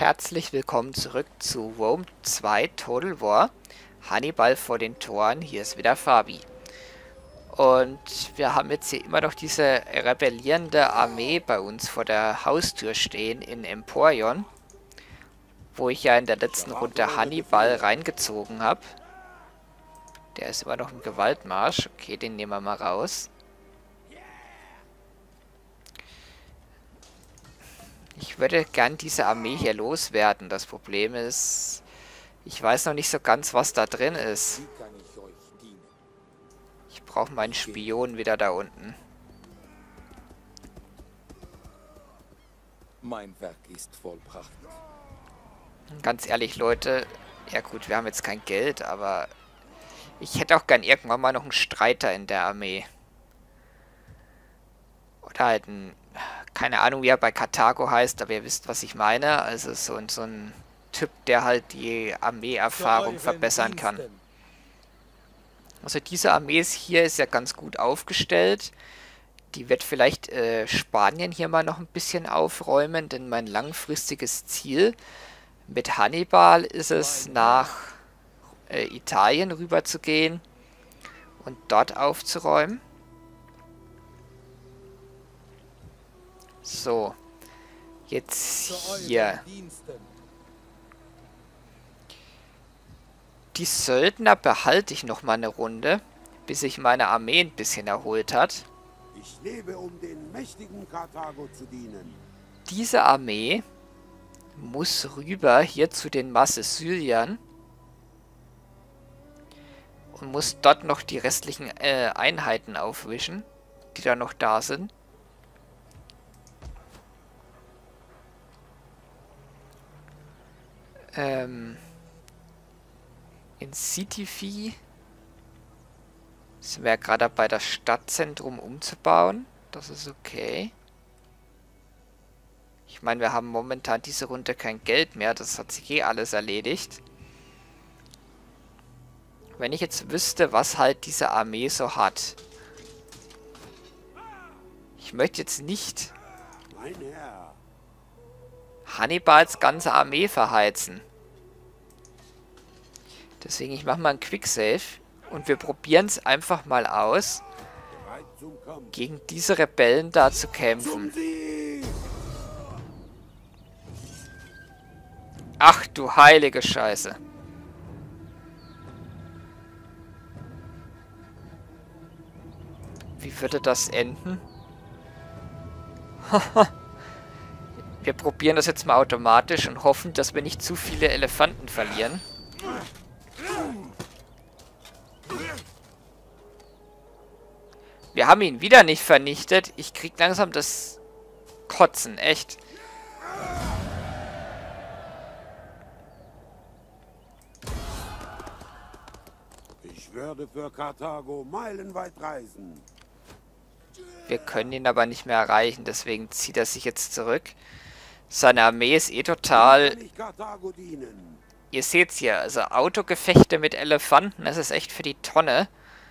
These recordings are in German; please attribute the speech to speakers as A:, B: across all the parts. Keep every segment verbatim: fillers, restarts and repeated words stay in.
A: herzlich willkommen zurück zu Rome zwei Total War. Hannibal vor den Toren, hier ist wieder Fabi. Und wir haben jetzt hier immer noch diese rebellierende Armee bei uns vor der Haustür stehen in Emporion, wo ich ja in der letzten Runde Hannibal reingezogen habe. Der ist immer noch im Gewaltmarsch. Okay, den nehmen wir mal raus. Ich würde gern diese Armee hier loswerden. Das Problem ist, ich weiß noch nicht so ganz, was da drin ist. Ich brauche meinen Spion wieder da unten.
B: Mein Werk ist vollbracht.
A: Ganz ehrlich, Leute, ja gut, wir haben jetzt kein Geld, aber ich hätte auch gern irgendwann mal noch einen Streiter in der Armee. Oder halt ein, keine Ahnung, wie er bei Karthago heißt, aber ihr wisst, was ich meine. Also so, ein so ein Typ, der halt die Armeeerfahrung verbessern kann. Also diese Armee hier ist ja ganz gut aufgestellt. Die wird vielleicht äh, Spanien hier mal noch ein bisschen aufräumen, denn mein langfristiges Ziel mit Hannibal ist es, nach äh, Italien rüber zu gehen und dort aufzuräumen. So, jetzt hier. Die Söldner behalte ich noch mal eine Runde, bis sich meine Armee ein bisschen erholt hat.
C: Ich lebe, um den mächtigen Karthago zu dienen.
A: Diese Armee muss rüber hier zu den Massasyliern und muss dort noch die restlichen äh, Einheiten aufwischen, die da noch da sind. Ähm, in Sitify sind wir ja gerade dabei, das Stadtzentrum umzubauen. Das ist okay. Ich meine, wir haben momentan diese Runde kein Geld mehr. Das hat sich eh alles erledigt. Wenn ich jetzt wüsste, was halt diese Armee so hat. Ich möchte jetzt nicht
C: Mein Herr.
A: Hannibals ganze Armee verheizen. Deswegen, ich mache mal einen Quicksave. Und wir probieren es einfach mal aus,
C: Bereit zum Kampf.
A: gegen diese Rebellen da zu kämpfen.
C: Zum Sieg!
A: Ach du heilige Scheiße. Wie würde das enden? Wir probieren das jetzt mal automatisch und hoffen, dass wir nicht zu viele Elefanten verlieren. Wir haben ihn wieder nicht vernichtet. Ich krieg langsam das Kotzen, echt.
C: Ich werde für Karthago meilenweit reisen.
A: Wir können ihn aber nicht mehr erreichen, deswegen zieht er sich jetzt zurück. Seine Armee ist eh total...
C: Kann ich Karthago dienen?
A: Ihr seht's hier, also Autogefechte mit Elefanten, das ist echt für die Tonne.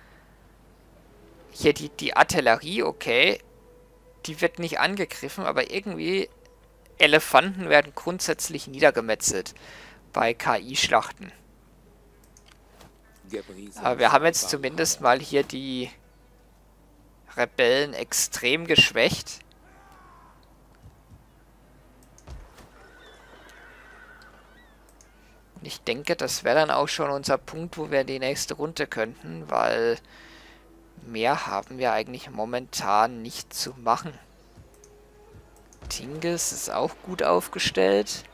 A: Hier die, die Artillerie, okay. Die wird nicht angegriffen, aber irgendwie Elefanten werden grundsätzlich niedergemetzelt bei K I-Schlachten. Aber wir haben jetzt zumindest mal hier die Rebellen extrem geschwächt. Und ich denke, das wäre dann auch schon unser Punkt, wo wir die nächste Runde könnten, weil mehr haben wir eigentlich momentan nicht zu machen. Tingis ist auch gut aufgestellt.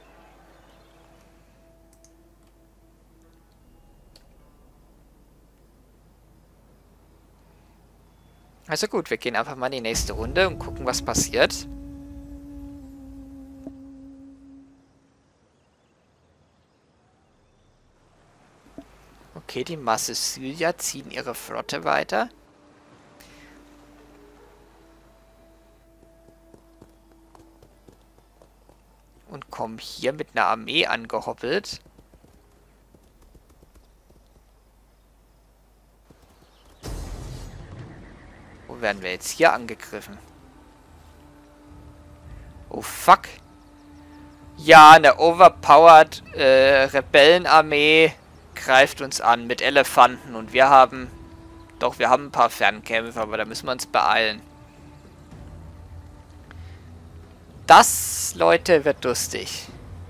A: Also gut, wir gehen einfach mal in die nächste Runde und gucken, was passiert. Okay, die Massasylier ziehen ihre Flotte weiter. Und kommen hier mit einer Armee angehoppelt. Wo werden wir jetzt hier angegriffen? Oh fuck. Ja, eine overpowered äh, Rebellenarmee greift uns an mit Elefanten und wir haben... Doch, wir haben ein paar Fernkämpfer, aber da müssen wir uns beeilen. Das, Leute, wird lustig.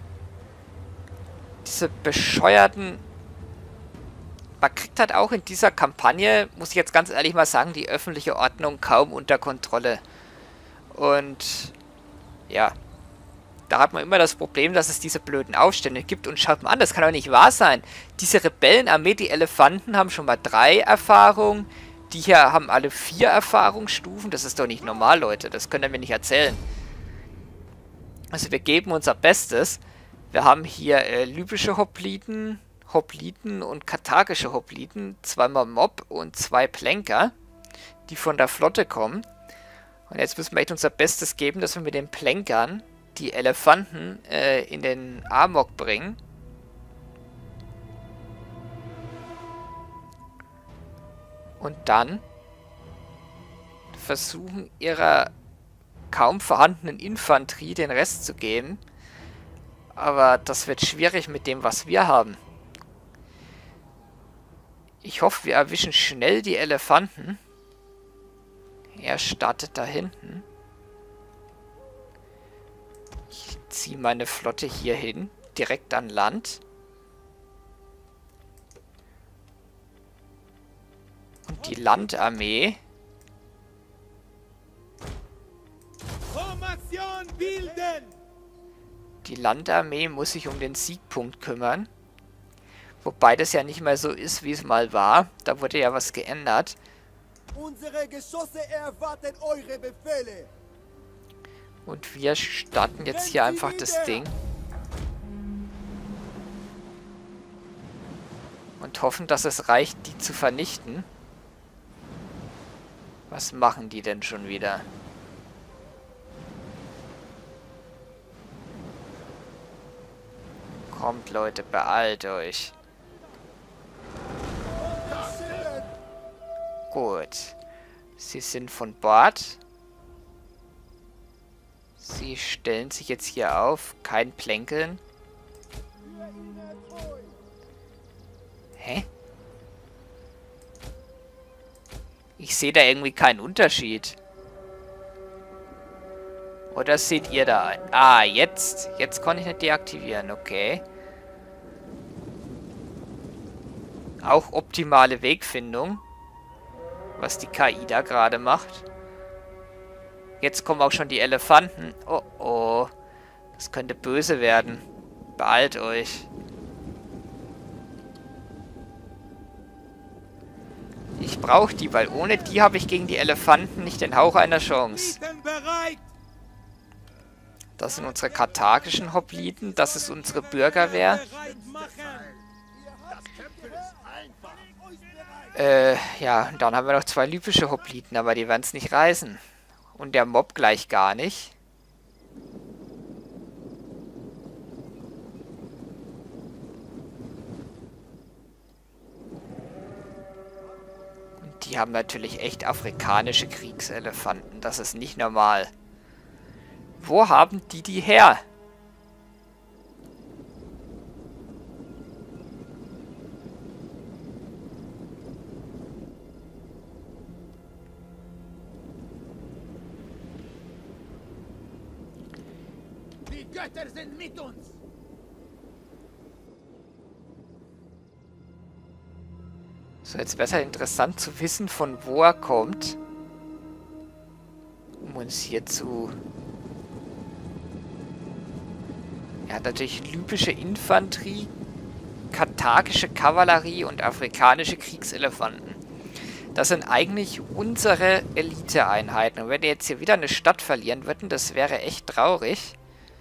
A: Diese bescheuerten... Man kriegt halt auch in dieser Kampagne, muss ich jetzt ganz ehrlich mal sagen, die öffentliche Ordnung kaum unter Kontrolle. Und ja, da hat man immer das Problem, dass es diese blöden Aufstände gibt. Und schaut mal an, das kann doch nicht wahr sein. Diese Rebellenarmee, die Elefanten, haben schon mal drei Erfahrungen. Die hier haben alle vier Erfahrungsstufen. Das ist doch nicht normal, Leute. Das könnt ihr mir nicht erzählen. Also wir geben unser Bestes. Wir haben hier äh, libysche Hopliten, Hopliten und karthagische Hopliten. Zweimal Mob und zwei Plänker, die von der Flotte kommen. Und jetzt müssen wir echt unser Bestes geben, dass wir mit den Plänkern die Elefanten äh, in den Amok bringen. Und dann versuchen, ihrer kaum vorhandenen Infanterie den Rest zu geben. Aber das wird schwierig mit dem, was wir haben. Ich hoffe, wir erwischen schnell die Elefanten. Er startet da hinten. Ich ziehe meine Flotte hier hin, direkt an Land. Und die Landarmee... Die Landarmee muss sich um den Siegpunkt kümmern. Wobei das ja nicht mehr so ist, wie es mal war. Da wurde ja was geändert.
C: Unsere Geschosse erwarten eure Befehle.
A: Und wir starten jetzt hier einfach das Ding. Und hoffen, dass es reicht, die zu vernichten. Was machen die denn schon wieder? Kommt, Leute, beeilt euch. Gut. Sie sind von Bord. Sie stellen sich jetzt hier auf. Kein Plänkeln. Hä? Ich sehe da irgendwie keinen Unterschied. Oder seht ihr da ein? Ah, jetzt. Jetzt konnte ich nicht deaktivieren. Okay. Auch optimale Wegfindung. Was die K I da gerade macht. Jetzt kommen auch schon die Elefanten. Oh, oh. Das könnte böse werden. Beeilt euch. Ich brauche die, weil ohne die habe ich gegen die Elefanten nicht den Hauch einer Chance. Das sind unsere karthagischen Hopliten. Das ist unsere Bürgerwehr. Äh, ja, und dann haben wir noch zwei libysche Hopliten, aber die werden es nicht reißen. Und der Mob gleich gar nicht. Und die haben natürlich echt afrikanische Kriegselefanten. Das ist nicht normal. Wo haben die die her?
C: Die Götter sind mit uns.
A: So, jetzt wäre es halt interessant zu wissen, von wo er kommt. Um uns hier zu... Er hat natürlich libysche Infanterie, karthagische Kavallerie und afrikanische Kriegselefanten. Das sind eigentlich unsere Eliteeinheiten. Und wenn wir jetzt hier wieder eine Stadt verlieren würden, das wäre echt traurig.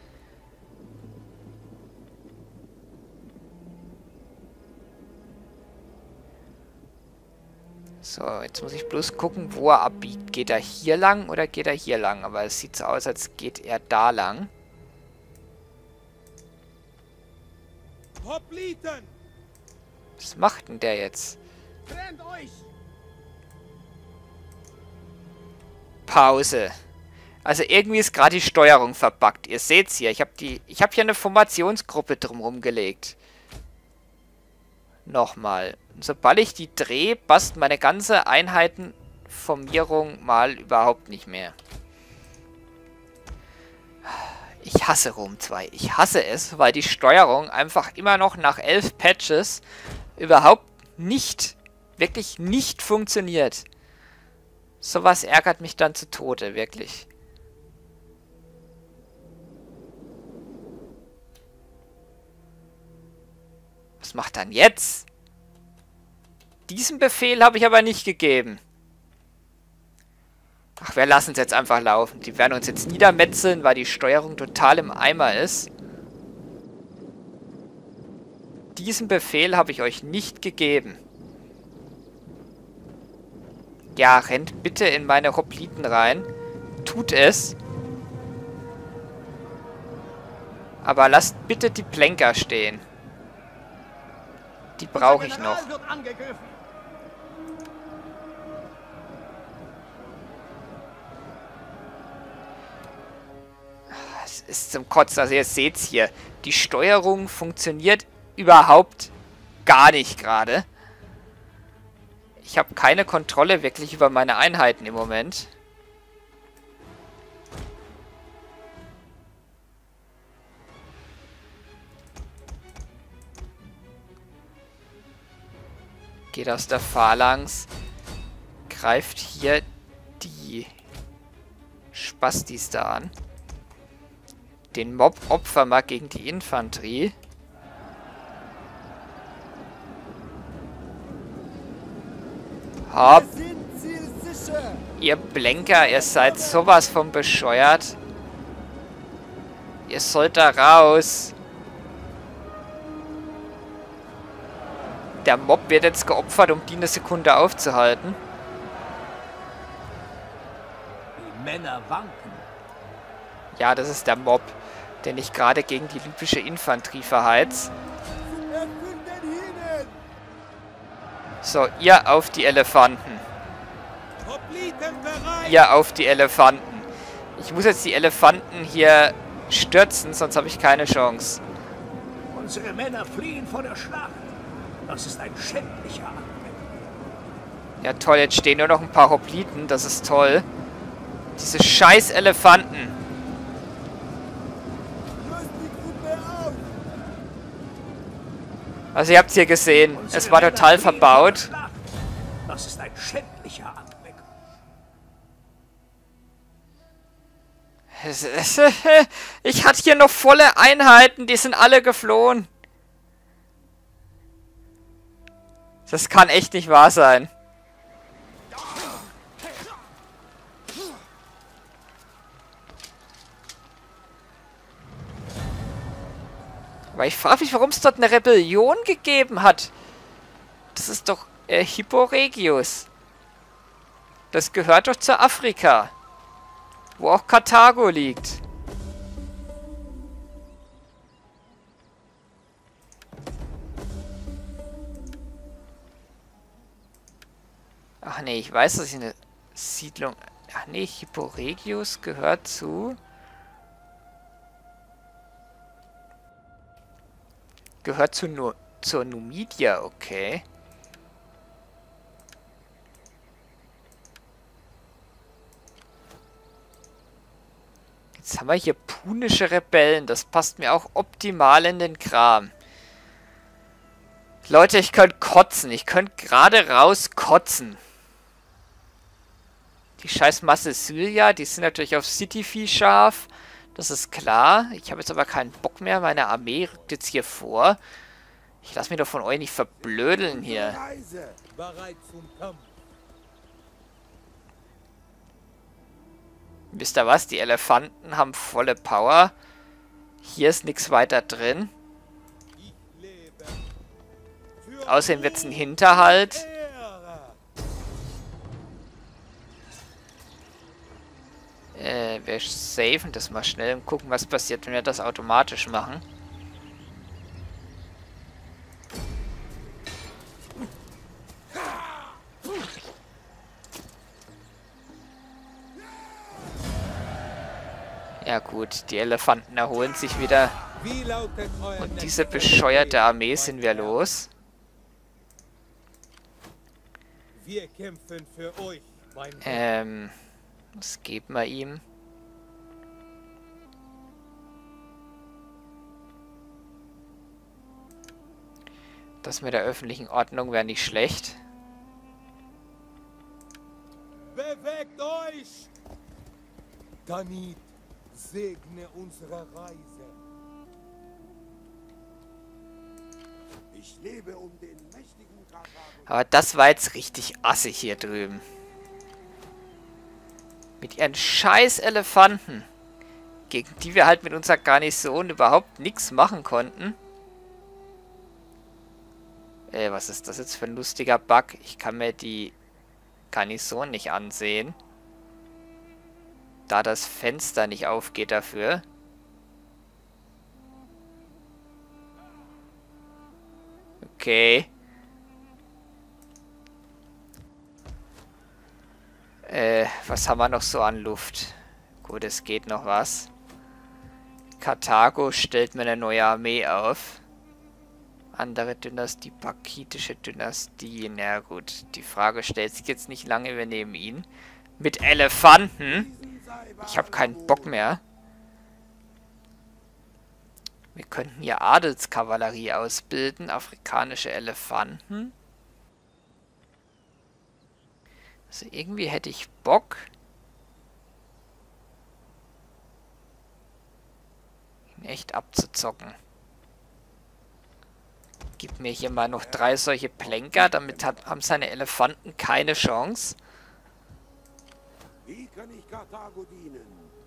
A: So, jetzt muss ich bloß gucken, wo er abbiegt. Geht er hier lang oder geht er hier lang? Aber es sieht so aus, als geht er da lang.
C: Hopliten!
A: Was macht denn der jetzt?
C: Trennt euch!
A: Pause. Also irgendwie ist gerade die Steuerung verbuggt. Ihr seht's hier. Ich habe die, ich habe hier eine Formationsgruppe drumherum gelegt. Nochmal. Und sobald ich die drehe, passt meine ganze Einheitenformierung mal überhaupt nicht mehr. Ich hasse Rom zwei. Ich hasse es, weil die Steuerung einfach immer noch nach elf Patches überhaupt nicht, wirklich nicht funktioniert. Sowas ärgert mich dann zu Tode, wirklich. Was macht dann jetzt? Diesen Befehl habe ich aber nicht gegeben. Ach, wir lassen es jetzt einfach laufen. Die werden uns jetzt niedermetzeln, weil die Steuerung total im Eimer ist. Diesen Befehl habe ich euch nicht gegeben. Ja, rennt bitte in meine Hopliten rein. Tut es. Aber lasst bitte die Plenker stehen. Die brauche ich noch. Es ist zum Kotzen. Also ihr seht's hier. Die Steuerung funktioniert überhaupt gar nicht gerade. Ich habe keine Kontrolle wirklich über meine Einheiten im Moment. Geht aus der Phalanx. Greift hier die Spastis da an. Den Mob opfern wir gegen die Infanterie. Hopp. Ihr Blenker, ihr seid sowas von bescheuert. Ihr sollt da raus. Der Mob wird jetzt geopfert, um die eine Sekunde aufzuhalten.
D: Die Männer wanken.
A: Ja, das ist der Mob, den ich gerade gegen die libysche Infanterie verheiz. So, ihr auf die Elefanten. Ihr auf die Elefanten. Ich muss jetzt die Elefanten hier stürzen, sonst habe ich keine Chance.
D: Unsere Männer fliehen vor der Schlacht. Das ist ein schändlicher Anblick.
A: Ja toll, jetzt stehen nur noch ein paar Hopliten. Das ist toll. Diese scheiß Elefanten. Also ihr habt es hier gesehen. Es war total verbaut.
D: Das ist ein schändlicher Anblick.
A: Ich hatte hier noch volle Einheiten. Die sind alle geflohen. Das kann echt nicht wahr sein. Aber ich frage mich, warum es dort eine Rebellion gegeben hat. Das ist doch äh, Hippo Regius. Das gehört doch zu Afrika. Wo auch Karthago liegt. Ach nee, ich weiß, dass ich eine Siedlung... Ach nee, Hippo Regius gehört zu... Gehört zu nur zur Numidia, okay. Jetzt haben wir hier punische Rebellen. Das passt mir auch optimal in den Kram. Leute, ich könnte kotzen. Ich könnte gerade raus kotzen. Die scheiß Masse Sylia, die sind natürlich auf Cityvieh scharf. Das ist klar. Ich habe jetzt aber keinen Bock mehr. Meine Armee rückt jetzt hier vor. Ich lasse mich doch von euch nicht verblödeln hier. Wisst ihr was? Die Elefanten haben volle Power. Hier ist nichts weiter drin. Außerdem wird es ein Hinterhalt. Äh, wir safen das mal schnell und gucken, was passiert, wenn wir das automatisch machen. Ja gut, die Elefanten erholen sich wieder. Und diese bescheuerte Armee sind wir los.
E: Wir kämpfen für euch, mein Herr.
A: Ähm, was geben wir ihm? Das mit der öffentlichen Ordnung wäre nicht schlecht.
E: Bewegt euch! Danit, segne unsere Reise.
C: Ich lebe um den mächtigen Karthago.
A: Aber das war jetzt richtig assig hier drüben. Mit ihren scheiß Elefanten. Gegen die wir halt mit unserer Garnison überhaupt nichts machen konnten. Ey, was ist das jetzt für ein lustiger Bug? Ich kann mir die Garnison nicht ansehen. Da das Fenster nicht aufgeht dafür. Okay. Äh, was haben wir noch so an Luft? Gut, es geht noch was. Karthago stellt mir eine neue Armee auf. Andere Dynastie, Pakitische Dynastie. Na gut, die Frage stellt sich jetzt nicht lange. Wir nehmen ihn. Mit Elefanten. Ich habe keinen Bock mehr. Wir könnten hier Adelskavallerie ausbilden. Afrikanische Elefanten. Also irgendwie hätte ich Bock. Ihn echt abzuzocken. Gib mir hier mal noch drei solche Plänker, damit hat, haben seine Elefanten keine Chance.
C: Wie kann ich Karthago dienen?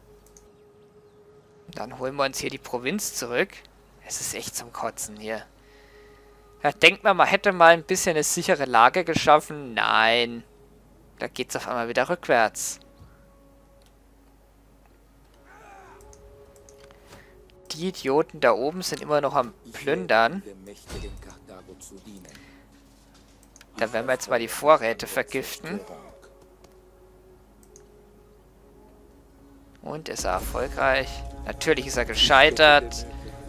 A: Dann holen wir uns hier die Provinz zurück. Es ist echt zum Kotzen hier. Ja, denkt man, man hätte mal ein bisschen eine sichere Lage geschaffen. Nein. Da geht's auf einmal wieder rückwärts. Die Idioten da oben sind immer noch am Plündern. Da werden wir jetzt mal die Vorräte vergiften. Und ist er erfolgreich? Natürlich ist er gescheitert.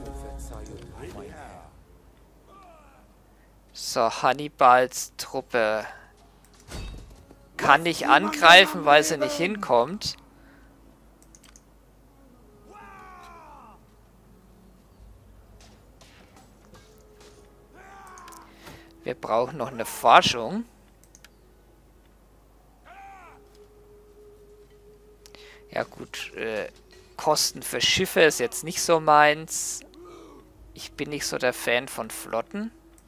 A: So, Hannibals Truppe kann nicht angreifen, weil sie nicht hinkommt. Wir brauchen noch eine Forschung. Ja gut, äh, Kosten für Schiffe ist jetzt nicht so meins. Ich bin nicht so der Fan von Flotten.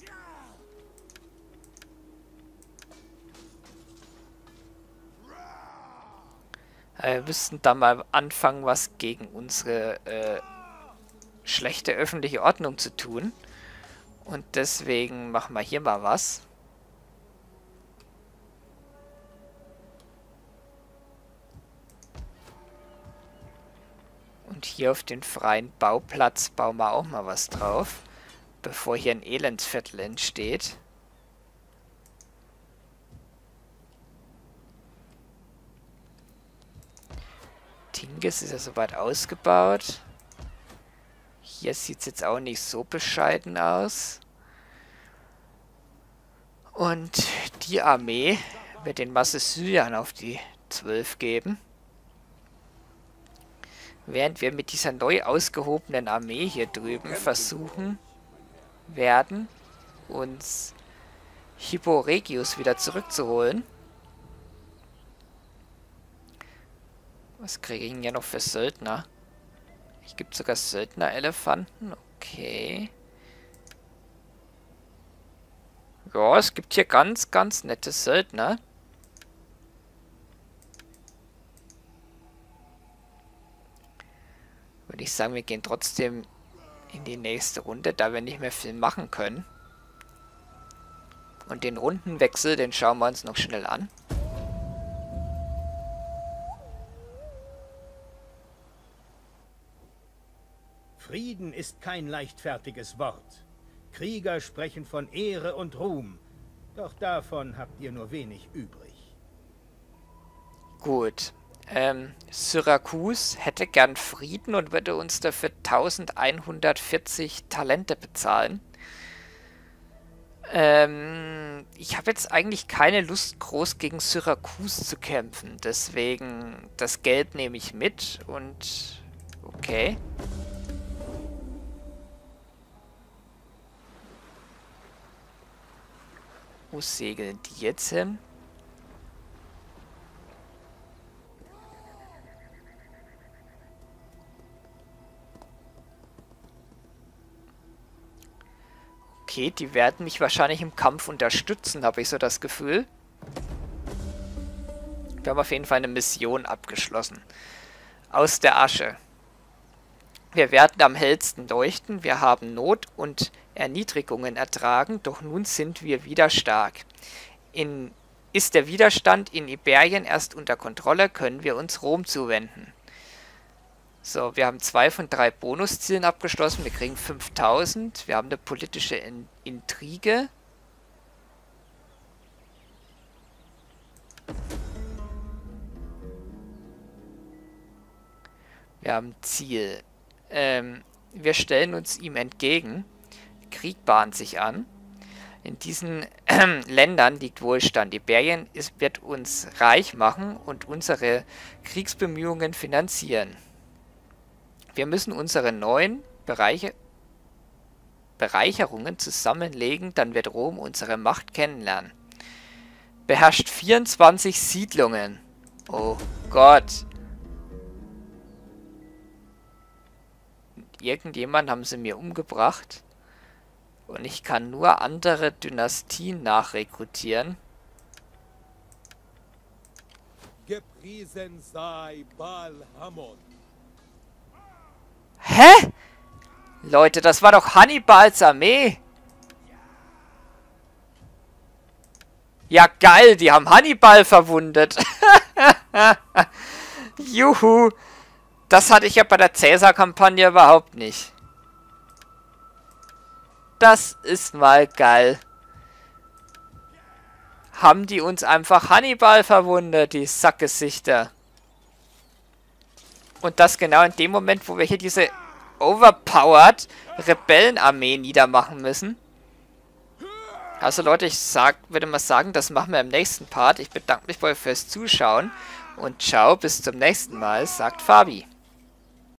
A: Aber wir müssten da mal anfangen, was gegen unsere äh, schlechte öffentliche Ordnung zu tun. Und deswegen machen wir hier mal was. Und hier auf den freien Bauplatz bauen wir auch mal was drauf, bevor hier ein Elendsviertel entsteht. Tingis ist ja soweit ausgebaut. Hier sieht es jetzt auch nicht so bescheiden aus. Und die Armee wird den Massasylian auf die zwölf geben. Während wir mit dieser neu ausgehobenen Armee hier drüben versuchen werden, uns Hippo Regius wieder zurückzuholen. Was kriege ich denn hier noch für Söldner? Ich gibt sogar Söldner-Elefanten. Okay. Ja, es gibt hier ganz, ganz nette Söldner. Würde ich sagen, wir gehen trotzdem in die nächste Runde, da wir nicht mehr viel machen können. Und den Rundenwechsel, den schauen wir uns noch schnell an.
D: Frieden ist kein leichtfertiges Wort. Krieger sprechen von Ehre und Ruhm. Doch davon habt ihr nur wenig übrig.
A: Gut. Ähm, Syrakus hätte gern Frieden und würde uns dafür eintausendeinhundertvierzig Talente bezahlen. Ähm, ich habe jetzt eigentlich keine Lust, groß gegen Syrakus zu kämpfen. Deswegen, das Geld nehme ich mit und... Okay. Wo segeln die jetzt hin? Okay, die werden mich wahrscheinlich im Kampf unterstützen, habe ich so das Gefühl. Wir haben auf jeden Fall eine Mission abgeschlossen. Aus der Asche. Wir werden am hellsten leuchten, wir haben Not und Erniedrigungen ertragen, doch nun sind wir wieder stark. In, ist der Widerstand in Iberien erst unter Kontrolle, können wir uns Rom zuwenden. So, wir haben zwei von drei Bonuszielen abgeschlossen. Wir kriegen fünftausend. Wir haben eine politische In Intrige. Wir haben Ziel. Ähm, wir stellen uns ihm entgegen. Krieg bahnt sich an. In diesen äh, Ländern liegt Wohlstand. Iberien ist, wird uns reich machen und unsere Kriegsbemühungen finanzieren. Wir müssen unsere neuen Bereiche, Bereicherungen zusammenlegen, dann wird Rom unsere Macht kennenlernen. Beherrscht vierundzwanzig Siedlungen. Oh Gott. Irgendjemand haben sie mir umgebracht. Und ich kann nur andere Dynastien nachrekrutieren.
E: Gepriesen sei Baal Hamon.
A: Hä? Leute, das war doch Hannibals Armee. Ja, geil, die haben Hannibal verwundet. Juhu. Das hatte ich ja bei der Cäsar-Kampagne überhaupt nicht. Das ist mal geil. Haben die uns einfach Hannibal verwundet, die Sackgesichter. Und das genau in dem Moment, wo wir hier diese overpowered Rebellenarmee niedermachen müssen. Also Leute, ich sag, würde mal sagen, das machen wir im nächsten Part. Ich bedanke mich bei euch fürs Zuschauen. Und ciao, bis zum nächsten Mal, sagt Fabi.